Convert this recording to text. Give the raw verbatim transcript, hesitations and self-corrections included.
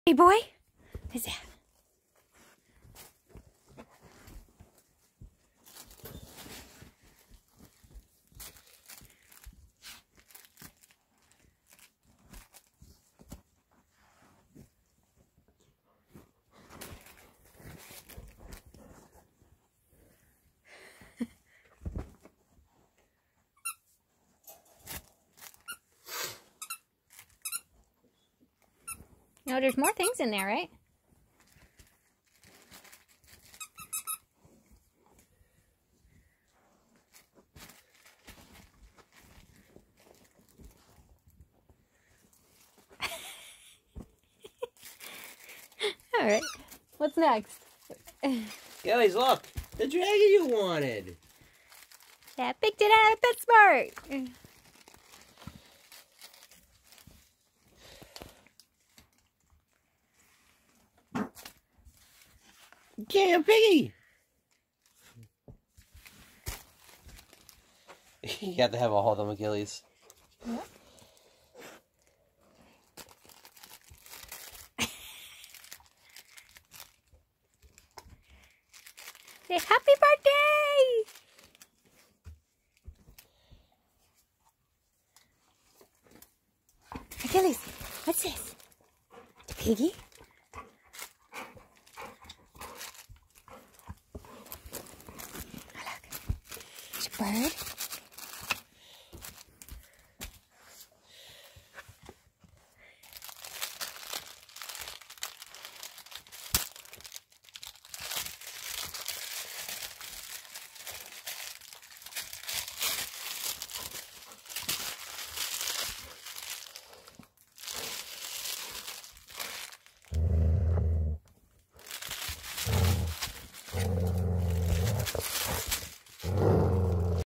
Hey, boy. What's that? No, there's more things in there, right? All right. What's next? Gillies, look! The dragon you wanted! Yeah, I picked it out of PetSmart. Yeah, piggy! You have to have a hold on Achilles. Yep. Say happy birthday! Achilles, what's this? The piggy? Oh, look. It's a bird.